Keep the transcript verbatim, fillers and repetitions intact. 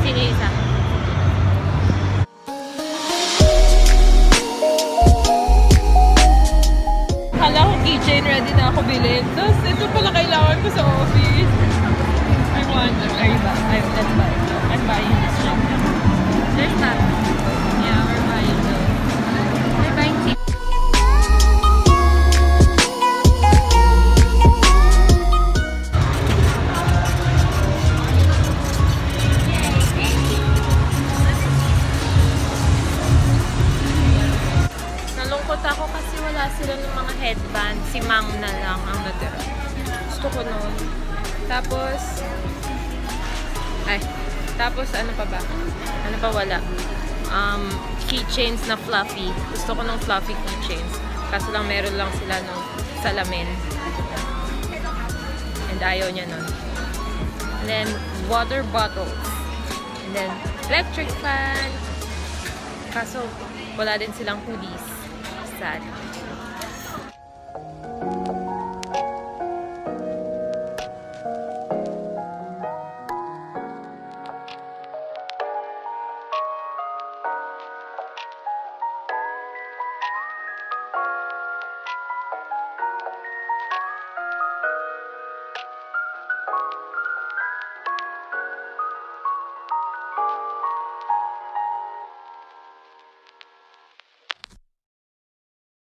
Sino isa? Kala ko keychain, ready na ako bilhin. Tapos ito pala kailangan ko sa office. I wonder. Are you buying? I'm, I'm buying. I'm buying this shop. There's not. Yeah, we're buying those. We're buying cheap. Nalungkot ako kasi wala sila ng mga headband. Si Mang na lang ang natira. Gusto ko nun. Tapos, ay, tapos ano pa ba? Ano pa wala? Um, keychains na fluffy. Gusto ko ng fluffy keychains. Kaso lang meron lang sila ng salamin. And ayaw niya nun. And then, water bottles. And then, electric fan. Kaso, wala din silang hoodies. Sad.